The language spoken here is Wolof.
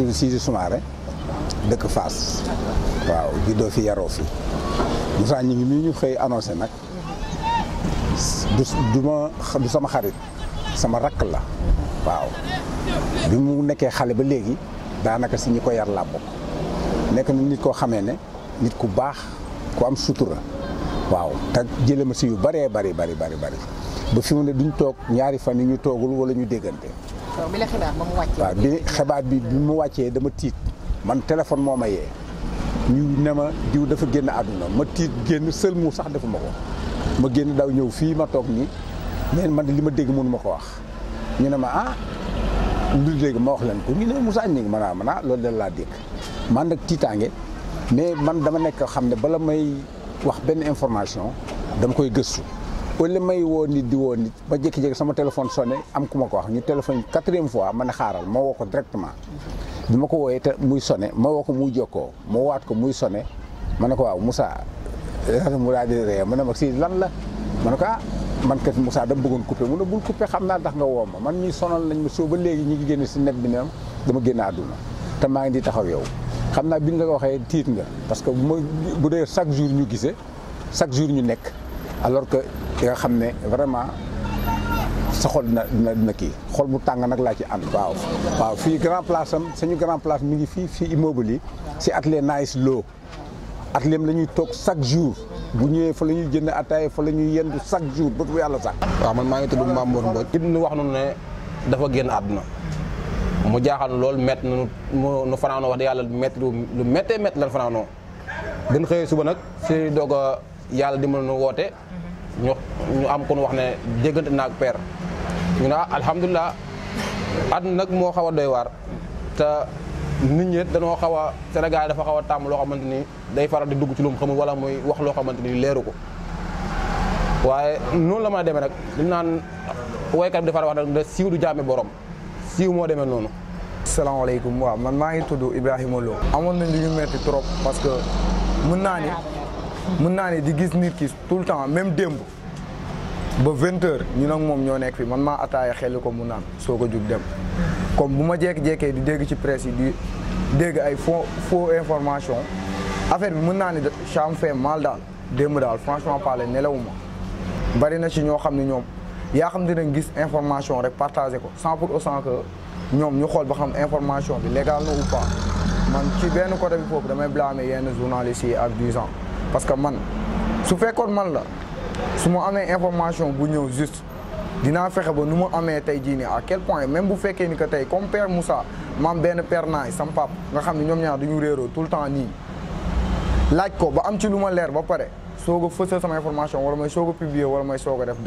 tudd Sidi Soumaré dëkk Fass waaw juddoo fi yaroo fi Moussa ñu ngi nii ñu xëy annoncé nag du sama xarit sama rakk la waaw bi mu nekkee xale ba léegi daanaka si ñi ko yar laa bokk nekk na nit koo xamee ne nit ku baax ku am sutura waaw te jële ma si yu bëree bari ba fi mu ne duñ toog ñaari fan yi ñu toogul wala ñu déggante. bi la xibaar ba mu wàccee. waaw bi xibaar bi mu wàccee dama tiit man téléphone moo ma yee ñu ne ma diw dafa génn àdduna ma tiit génn sël mu sax defuma ko ma génn daw ñëw fii ma toog nii mais man li ma dégg mënu ma ko wax ñu ne ma lu dégg ma wax leen ko ñu ne Moussa Gningue ma naa loolu de laa dégg man nag tiitaange mais man dama nekk xam ne bala may wax benn information dama koy gëstu wala may woo nit di woo nit ba jékki-jékki sama téléphone sonné am ku ma ko wax ñu téléphone 4e fois ma ne xaaral ma woo ko directement bi ma ko wooyee te muy sonné ma woo ko muy jokkoo ma waat ko muy sonné ma ne ko waaw Moussa mu daal di ree ma ne ma si lan la ma ne ko man kat Moussa dama bëggoon coupé mu ne bul coupé xam naa tax nga woo ma man ñuy sonal nañ ma soo ba léegi ñi ngi génn si net bi ne dama génn àdduna te maa ngi di taxaw yow xam naa bi nga ko waxee tiit nga parce que bu dee chaque jour ñu gisee chaque jour ñu nekk alors que nga xam ne vraiment sa xol dina kii xol bu tàng nag laa ci ànd. waaw fii grand place am suñu grand place mi ngi fii immeuble yi si atelier Nice Lo atelier la ñuy toog chaque jour bu ñëwee fa la ñuy jënd ataaya fa la ñuy yendu chaque jour ba bu yàlla sax. waaw man maa ngi tudd Mamour Mbodj. ki ñu wax noonu ne dafa génn àdduna mu jaaxal loolu métti na nu fanaanoo wax dëgg yàlla métti lu méttee métti lan fanaanoo gën xëyee suba nag si doog a yàlla dimbali nu woote ñu am kon wax ne déggante naag père ñu ne alhamdulilah àdduna nag moo xaw a doy waar te nit ñi dañoo xaw a Sénégal dafa xaw a tàmm loo xamante ni day faral di dugg ci lu mu xamul wala muy wax loo xamante ni leeru ko waaye noonu la mën a demee nag dañ naan woykat bi dafa wax nag da siiw du jaame borom siiw moo demee noonu. salaamaaleykum waaw man maa ngi tudd Ibrahima Lo. amoon nañ li ñu metti trop parce que mën naa ni di gis nit ki tout le temps même démb ba 20h ñu nag moom ñoo nekk fi man maa ataaya xel ko mu naan soo ko jug dem comme bu ma jékki-jékkee di dégg ci presse yi di dégg ay faux information affaire bi mën naa ni ça me fait mal daal démb daal franchement parler nelawuma bari na ci ñoo xam ne ñoom yaa xam dinañ gis information rek partagé ko sans pour autant que ñoom ñu xool ba xam information bi légal na ou pas man ci benn côté bi foofu damay blâmer yenn journalistes yi ak 10 ans parce que man su fekkoon man la su ma amee information bu ñëw juste dinaa fexe ba nu ma amee tey jii nii à quel point même bu fekkee ni que tey comme père Moussa maam benn père naay sam pap nga xam ne ñoom ñaar dañu réeroo tout le temps nii laaj ko ba am ci lu ma leer ba pare soog a fësal sama information wala may soog a publier wala may soog a def